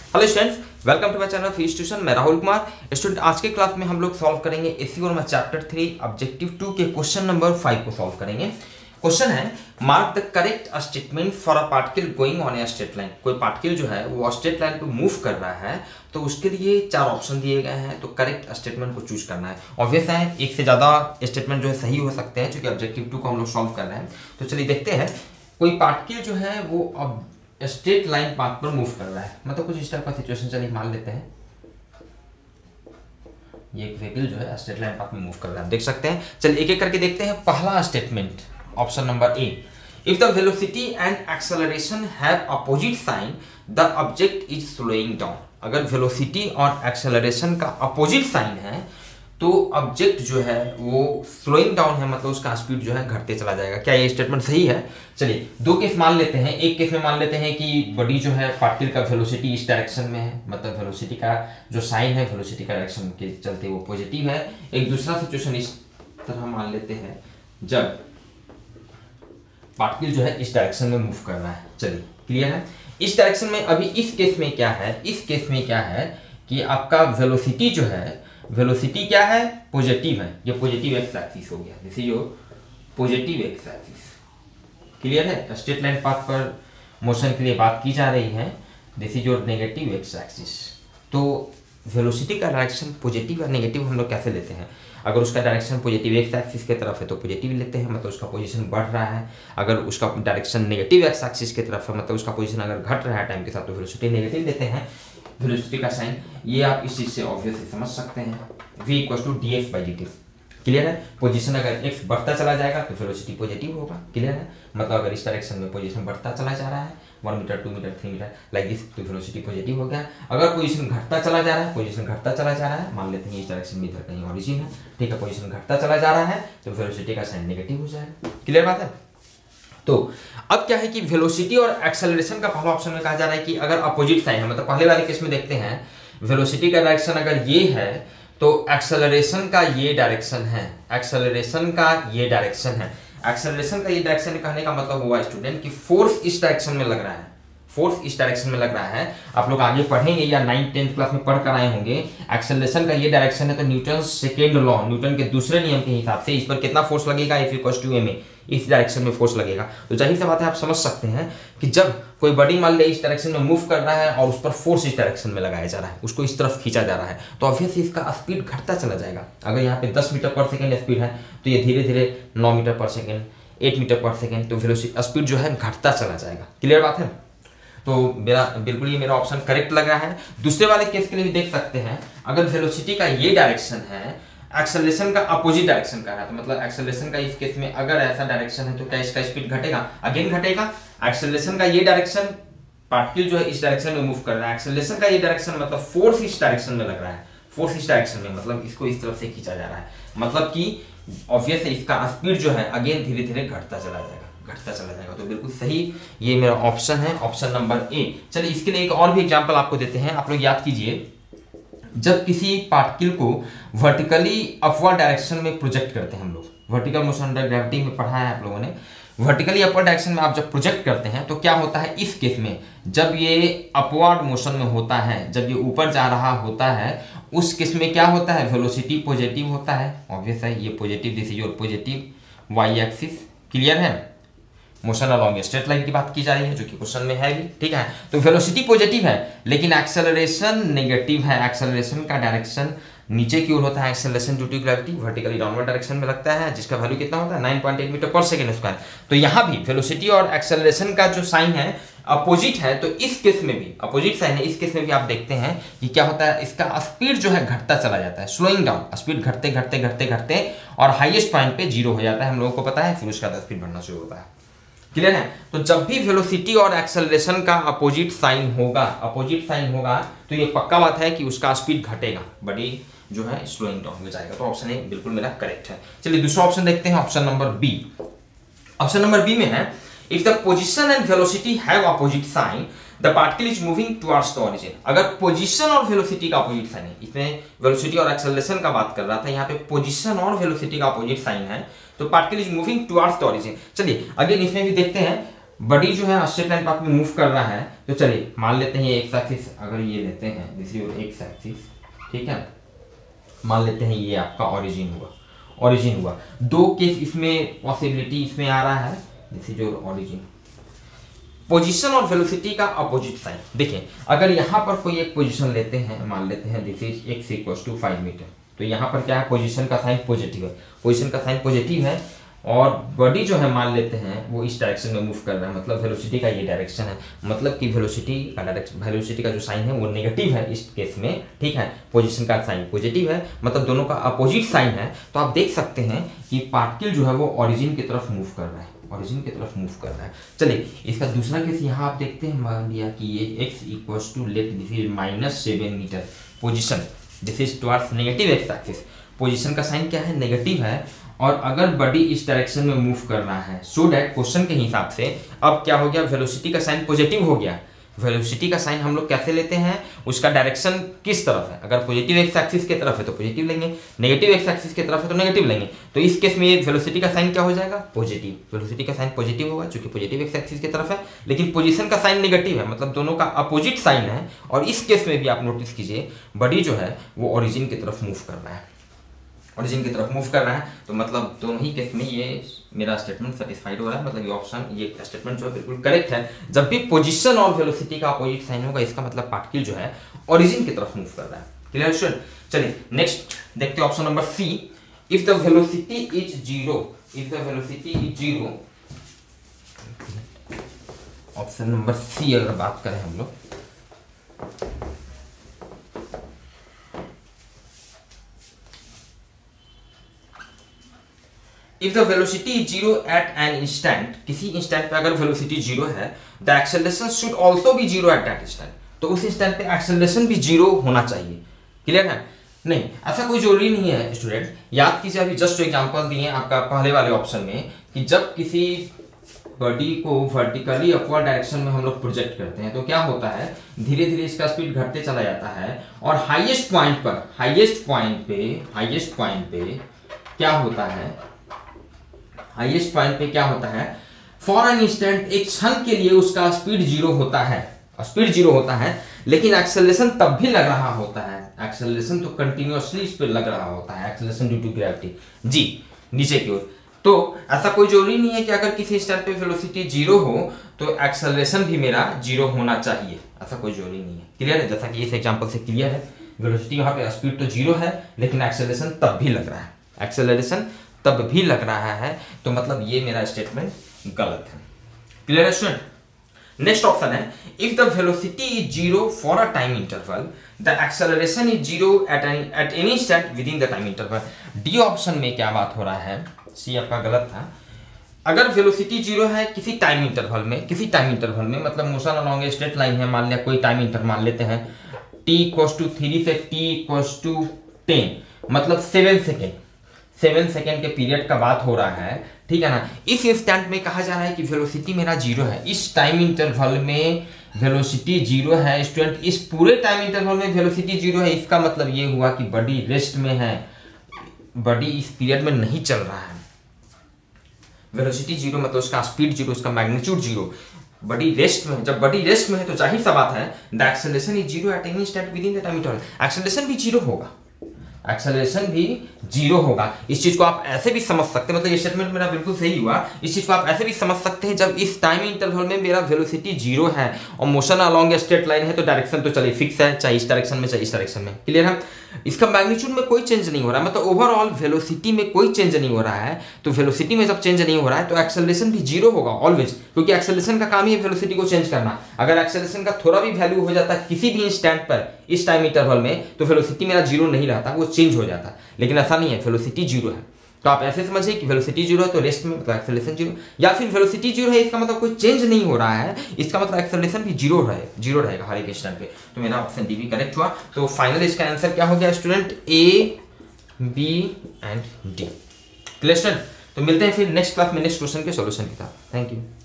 Hello students, welcome to my channel fees tuition. मैं Rahul Kumar. Student, आज के क्लास में हम लोग सॉल्व करेंगे एसी और चैप्टर 3 ऑब्जेक्टिव 2 के क्वेश्चन नंबर 5 को सॉल्व करेंगे। क्वेश्चन है, mark the correct statement for a particle going on a straight line. कोई पार्टिकल जो है वो स्ट्रेट लाइन पे मूव कर रहा है, तो उसके लिए 4 ऑप्शन दिए गए हैं, तो करेक्ट स्टेटमेंट को चूज करना है। ऑब्वियस है, एक से ज्यादा स्टेटमेंट जो है सही हो सकते हैं, क्योंकि ऑब्जेक्टिव 2 को हम लोग सॉल्व कर रहे हैं। तो चलिए देखते हैं। कोई पार्टिकल जो है वो अब स्ट्रेट लाइन पाथ पर मूव कर रहा है, मतलब कुछ इस टाइप का सिचुएशन चलिए मान लेते हैं। ये एक व्हीकल जो है स्ट्रेट लाइन पाथ में मूव कर रहा है, देख सकते हैं। चलिए एक एक करके देखते हैं। पहला statement, option number A, if the velocity and acceleration have opposite sign the object is slowing down. अगर वेलोसिटी और एक्सेलरेशन का अपोजिट साइन है तो ऑब्जेक्ट जो है वो स्लोइंग डाउन है, मतलब उसका स्पीड जो है घटते चला जाएगा। क्या ये स्टेटमेंट सही है? चलिए 2 केस मान लेते हैं। एक केस में मान लेते हैं कि बॉडी जो है पार्टिकल का वेलोसिटी इस डायरेक्शन में है, मतलब वेलोसिटी का जो साइन है वेलोसिटी का डायरेक्शन के चलते वो पॉजिटिव है। एक दूसरा सिचुएशन इस तरह मान लेते हैं, जब पार्टिकल जो है इस डायरेक्शन में मूव कर रहा है। चलिए क्लियर है। इस डायरेक्शन में अभी इस केस में क्या है, इस केस में क्या है कि आपका वेलोसिटी जो है, वेलोसिटी क्या है, पॉजिटिव है। ये पॉजिटिव एक्स एक्सिस हो गया, जैसे जो पॉजिटिव एक्स एक्सिस। क्लियर है। स्ट्रेट लाइन पाथ पर मोशन के लिए बात की जा रही है, जैसे जो नेगेटिव एक्स एक्सिस। तो वेलोसिटी का डायरेक्शन पॉजिटिव और नेगेटिव हम लोग कैसे लेते हैं? अगर उसका डायरेक्शन पॉजिटिव एक्स एक्सिस की तरफ है तो पॉजिटिव लेते हैं, मतलब उसका पोजीशन बढ़ रहा है। अगर उसका डायरेक्शन नेगेटिव एक्स एक्सिस की तरफ है, मतलब उसका पोजीशन अगर घट रहा है टाइम के साथ, तो वेलोसिटी नेगेटिव लेते हैं। वेलोसिटी का साइन ये आप इस चीज से ऑब्वियसली समझ सकते हैं, v = dx/dt। क्लियर है। पोजीशन अगर x बढ़ता चला जाएगा तो वेलोसिटी पॉजिटिव होगा। क्लियर है। मतलब अगर इस डायरेक्शन में पोजीशन बढ़ता चला जा रहा है 1 metre 2 metre 3 metre like this, तो वेलोसिटी पॉजिटिव हो गया। अगर पोजीशन घटता चला जा रहा है, पोजीशन घटता चला जा रहा है, मान लेते हैं इस डायरेक्शन में इधर कहीं ओरिजिन है, ठीक है, पोजीशन घटता चला जा रहा है तो वेलोसिटी का साइन नेगेटिव हो जाएगा। क्लियर बात है। तो अब क्या है कि वेलोसिटी और एक्सेलरेशन का पहला ऑप्शन में कहा जा रहा है कि अगर अपोजिट साइन है, मतलब पहले वाले केस में देखते हैं, वेलोसिटी का डायरेक्शन अगर ये है तो एक्सेलरेशन का ये डायरेक्शन है, एक्सेलरेशन का ये डायरेक्शन है। एक्सेलरेशन का ये डायरेक्शन कहने का मतलब हुआ स्टूडेंट कि फोर्स इस डायरेक्शन में लग रहा है, फोर्स इस डायरेक्शन में लग रहा है। आप लोग आगे पढ़ेंगे या 9th 10th क्लास में पढ़ कर आए होंगे। एक्सेलरेशन का ये डायरेक्शन है तो न्यूटन सेकेंड लॉ, न्यूटन के दूसरे नियम के हिसाब से इस पर कितना फोर्स लगेगा, F = ma, इस डायरेक्शन में फोर्स लगेगा। तो जाहिर सी बात है, आप समझ सकते हैं कि जब कोई बॉडी मान ले इस डायरेक्शन में मूव कर रहा है और उस पर फोर्स इस डायरेक्शन में लगाया जा रहा है, उसको इस तरफ खींचा जा रहा है, तो ऑब्वियसली इसका स्पीड घटता चला जाएगा। अगर यहाँ पे 10 मीटर पर सेकेंड स्पीड है तो ये धीरे धीरे 9 metre per second, 8 metre per second, तो वेलोसिटी स्पीड जो है घटता चला जाएगा। क्लियर बात है। तो मेरा बिल्कुल ये मेरा ऑप्शन करेक्ट लग रहा है। दूसरे वाले केस के लिए भी देख सकते हैं, अगर वेलोसिटी का ये डायरेक्शन है, एक्सेलरेशन का अपोजिट डायरेक्शन का है, तो मतलब एक्सेलरेशन का इस केस में अगर ऐसा डायरेक्शन है तो क्या इसका स्पीड घटेगा? अगेन घटेगा। एक्सेलरेशन का ये डायरेक्शन, पार्टिकल जो है इस डायरेक्शन में मूव कर रहा है, एक्सेलरेशन का ये डायरेक्शन मतलब फोर्स इस डायरेक्शन में लग रहा है, फोर्स इस डायरेक्शन में, मतलब इसको इस तरफ से खींचा जा रहा है, मतलब कि ऑब्वियस है इसका स्पीड जो है अगेन धीरे धीरे घटता चला जाएगा, घटता चला जाएगा। तो बिल्कुल सही ये मेरा ऑप्शन है, ऑप्शन नंबर ए। चलिए इसके लिए एक और भी एग्जांपल आपको देते हैं। आप लोग याद कीजिए, जब किसी पार्टिकल को वर्टिकली अपवर्ड डायरेक्शन में प्रोजेक्ट करते हैं, हम लोग वर्टिकल मोशन अंडर ग्रेविटी में पढ़ा है आप लोगों ने। वर्टिकली अपवर्ड डायरेक्शन में आप जब प्रोजेक्ट करते हैं तो क्या होता है इस केस में, जब ये अपवर्ड मोशन में होता है, जब ये ऊपर जा रहा होता है, उस केस में क्या होता है, वेलोसिटी पॉजिटिव होता है। ऑब्वियस है, ये positive, this is your positive Y axis. Clear है। मोशन अलॉन्ग स्ट्रेट लाइन की बात की जा रही है, जो कि क्वेश्चन में है भी, ठीक है। तो वेलोसिटी पॉजिटिव है लेकिन एक्सेलरेशन नेगेटिव है। एक्सेलरेशन का डायरेक्शन नीचे की ओर होता है, acceleration due to gravity vertically downward direction में लगता है, जिसका वैल्यू कितना होता है 9.8 मीटर पर सेकेंड स्क्वायर। तो यहाँ भी वेलोसिटी और एक्सेलरेशन का जो साइन है अपोजिट है, तो इस केस में भी अपोजिट साइन है। इस केस में भी आप देखते हैं कि क्या होता है, इसका स्पीड जो है घटता चला जाता है, स्लोइंग डाउन, स्पीड घटते घटते घटते घटते और हाईएस्ट पॉइंट पे 0 हो जाता है, हम लोगों को पता है, फिर उसका स्पीड बढ़ना शुरू होता है। क्लियर है। तो जब भी वेलोसिटी और एक्सेलरेशन का अपोजिट साइन होगा, अपोजिट साइन होगा, तो ये पक्का बात है कि उसका स्पीड घटेगा, बॉडी जो है स्लोइंग डाउन में जाएगा। तो ऑप्शन ए बिल्कुल मेरा करेक्ट है। चलिए दूसरा ऑप्शन देखते हैं, option number B. Option number B में है, if the position and velocity have opposite sign the particle is moving towards the origin. अगर पोजीशन और वेलोसिटी का अपोजिट साइन है, इसमें वेलोसिटी और एक्सेलरेशन का बात कर रहा था, यहाँ पे पोजीशन और वेलोसिटी का अपोजिट साइन है, तो particle is moving towards the origin. चलिए अगेन इसमें भी देखते हैं, बॉडी जो है स्ट्रेट लाइन पाथ में मूव कर रहा है, तो चलिए मान लेते हैं एक्स एक्सिस, अगर ये लेते हैं this is your X axis, ठीक है, मान लेते हैं ये आपका ओरिजिन हुआ। दो केस इसमें पॉसिबिलिटी इसमें आ रहा है, this is your origin. Position और वेलोसिटी का अपोजिट साइन, देखिए अगर यहाँ पर कोई एक पोजीशन लेते हैं, मान लेते हैं दिस इज x = 5 मीटर, तो यहाँ पर क्या है, पोजीशन का साइन पॉजिटिव है, पोजीशन का साइन पॉजिटिव है, और बॉडी जो है मान लेते हैं वो इस डायरेक्शन में मूव कर रहा है, मतलब वेलोसिटी का ये डायरेक्शन है, मतलब कि वेलोसिटी का जो साइन है वो नेगेटिव है इस केस में, ठीक है, पोजीशन का साइन पॉजिटिव है, मतलब दोनों का अपोजिट साइन है। तो आप देख सकते हैं कि पार्टिकल जो है वो ओरिजिन की तरफ मूव कर रहा है, ओरिजिन की तरफ मूव कर रहा है। चलिए इसका दूसरा केस यहाँ आप देखते हैं, मान लिया कि ये x = let this is -7 metre, position this is towards negative X axis, position का साइन क्या है, नेगेटिव है, और अगर बॉडी इस डायरेक्शन में मूव कर रहा है, सो दैट क्वेश्चन के हिसाब से अब क्या हो गया, वेलोसिटी का साइन पॉजिटिव हो गया। वेलोसिटी का साइन हम लोग कैसे लेते हैं, उसका डायरेक्शन किस तरफ है, अगर पॉजिटिव एक्स एक्सिस की तरफ है तो पॉजिटिव लेंगे, नेगेटिव एक्स एक्सिस की तरफ है तो नेगेटिव लेंगे। तो इस केस में वेलोसिटी का साइन क्या हो जाएगा, पॉजिटिव, वेलोसिटी का साइन पॉजिटिव होगा चूंकि पॉजिटिव एक्स एक्सिस की तरफ है, लेकिन पोजीशन का साइन नेगेटिव है, मतलब दोनों का अपोजिट साइन है। और इस केस में भी आप नोटिस कीजिए बॉडी जो है वो ओरिजिन की तरफ मूव कर रहा है, ओरिजिन की तरफ मूव कर रहा है, तो मतलब दोनों ही केस में ये मेरा स्टेटमेंट सेटिस्फाइड हो रहा है, मतलब ये ऑप्शन, ये स्टेटमेंट जो है बिल्कुल करेक्ट है। जब भी पोजीशन और वेलोसिटी का अपोजिट साइन होगा, इसका मतलब पार्टिकल जो है ओरिजिन की तरफ मूव कर रहा है। Clear student? चलिए नेक्स्ट देखते हैं option number C, if the velocity is zero, if the velocity is zero, option number C अगर बात करें हम लोग, if the velocity is zero at an instant, किसी इंस्टेंट पे अगर वेलोसिटी जीरो है, the acceleration should also be zero at that instant, तो उस इंस्टेंट पे एक्सेलरेशन भी जीरो होना चाहिए। क्लियर है? नहीं, ऐसा कोई जरूरी नहीं है स्टूडेंट। याद कीजिए अभी जस्ट एग्जांपल दिए आपका पहले वाले ऑप्शन में कि जब किसी बॉडी को वर्टिकली अपवर्ड डायरेक्शन में हम लोग प्रोजेक्ट करते हैं तो क्या होता है, धीरे धीरे इसका स्पीड घटते चला जाता है, और हाईएस्ट पॉइंट पे क्या होता है, हाईएस्ट पॉइंट पे क्या होता है, फॉर एन इंस्टेंट, एक क्षण के लिए उसका स्पीड जीरो होता है, स्पीड जीरो होता है, लेकिन एक्सेलरेशन तब भी लग रहा होता है, एक्सेलरेशन तो कंटिन्यूअसली इस पे लग रहा होता है, acceleration due to gravity G नीचे की ओर। तो ऐसा कोई जरूरी नहीं है कि अगर किसी इंस्टेंट पे वेलोसिटी जीरो हो तो एक्सेलरेशन भी मेरा जीरो होना चाहिए, ऐसा कोई जरूरी नहीं है। क्लियर है? जैसा कि इस एग्जांपल से क्लियर है, वेलोसिटी यहाँ पे स्पीड तो जीरो है लेकिन एक्सेलरेशन तब भी लग रहा है, एक्सेलरेशन तब भी लग रहा है, तो मतलब ये मेरा स्टेटमेंट गलत है। क्लियर है स्टूडेंट? नेक्स्ट ऑप्शन है, if the velocity is zero for a time interval, the acceleration is zero at any instant within the time interval. D option में क्या बात हो रहा है, सी आपका गलत था। अगर वेलोसिटी जीरो है किसी टाइम इंटरवल में, मतलब motion along a straight line है, मान लिया कोई टाइम इंटरवल मान लेते हैं t = 3 से t = 10, मतलब 7 सेकेंड के पीरियड का बात हो रहा है, ठीक है ना। इस इंस्टेंट में कहा जा रहा है कि वेलोसिटी मेरा जीरो है, इस टाइम इंटरवल में वेलोसिटी जीरो है स्टूडेंट, इस पूरे टाइम इंटरवल में वेलोसिटी जीरो है। इसका मतलब ये हुआ कि बॉडी रेस्ट में है, बॉडी इस पीरियड में नहीं चल रहा है। वेलोसिटी जीरो मतलब उसका स्पीड जीरो, उसका मैग्नीट्यूड जीरो, बॉडी रेस्ट में। जब बॉडी रेस्ट में है तो जाहिर सा बात है the acceleration is zero at any instant within the time interval, acceleration भी जीरो होगा, एक्सेलरेशन भी जीरो होगा। इस चीज को आप ऐसे भी समझ सकते हैं, मतलब ये स्टेटमेंट मेरा बिल्कुल सही हुआ। इस चीज को आप ऐसे भी समझ सकते हैं, जब इस टाइम इंटरवल में मेरा वेलोसिटी जीरो है और मोशन अलोंग स्ट्रेट लाइन है तो डायरेक्शन तो चलिए फिक्स है, चाहे इस डायरेक्शन में चाहे इस डायरेक्शन में। क्लियर है? इसका मैग्नीट्यूड में कोई चेंज नहीं हो रहा है, मतलब ओवरऑल वेलोसिटी में कोई चेंज नहीं हो रहा है। तो वेलोसिटी में जब चेंज नहीं हो रहा है तो एक्सेलरेशन भी जीरो होगा ऑलवेज, क्योंकि एक्सेलरेशन का काम ही है वेलोसिटी को चेंज करना। अगर एक्सेलरेशन का थोड़ा भी वैल्यू हो जाता है किसी भी इंस्टेंट पर इस टाइम इंटरवल में तो वेलोसिटी मेरा जीरो नहीं रहता, वो चेंज हो जाता। लेकिन ऐसा नहीं है, वेलोसिटी जीरो है। तो आप ऐसे समझिए कि वेलोसिटी जीरो है तो रेस्ट में मतलब एक्सेलरेशन जीरो, या फिर वेलोसिटी जीरो है इसका मतलब कोई चेंज नहीं हो रहा है, इसका मतलब एक्सेलरेशन भी जीरो रहेगा हर एक इंस्टेंट पे। तो मेरा ऑप्शन डी भी करेक्ट हुआ। तो फाइनल इसका आंसर क्या हो गया student, A, B and D. Clear student? तो मिलते हैं फिर नेक्स्ट क्लास में नेक्स्ट क्वेश्चन के सॉल्यूशन के साथ। Thank you.